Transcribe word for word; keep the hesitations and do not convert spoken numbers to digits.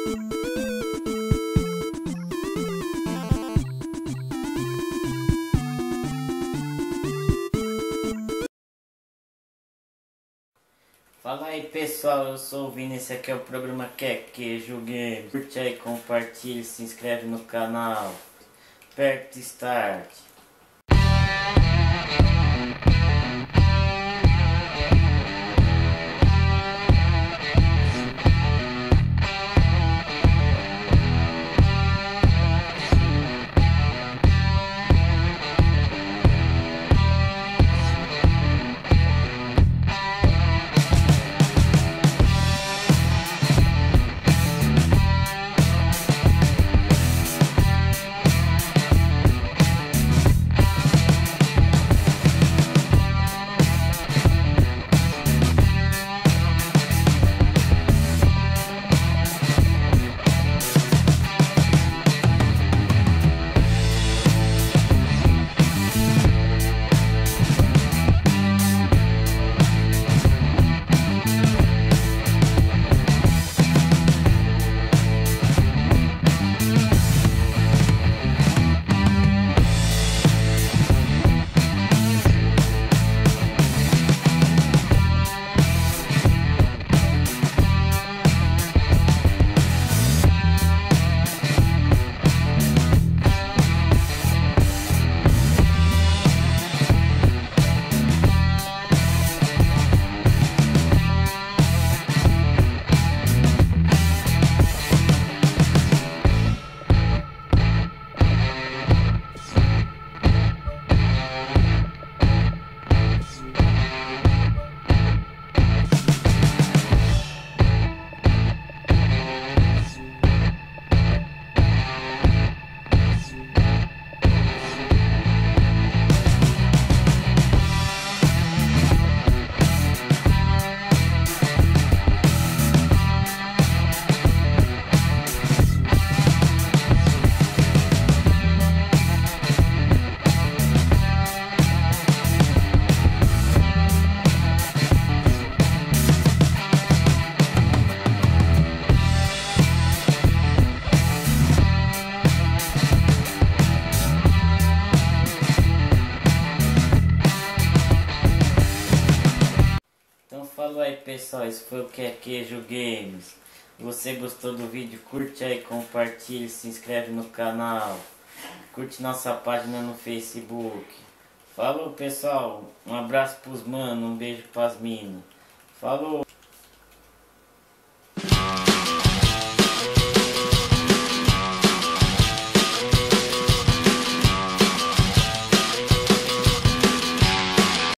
Fala aí pessoal, eu sou o Vini, esse aqui é o programa Que Queijo Games. Curte aí, compartilha, se inscreve no canal. Aperte Start. Então falou aí pessoal, esse foi o Que Queijo Games. Se você gostou do vídeo, curte aí, compartilha, se inscreve no canal. Curte nossa página no Facebook. Falou pessoal, um abraço pros manos, um beijo pras minas. Falou!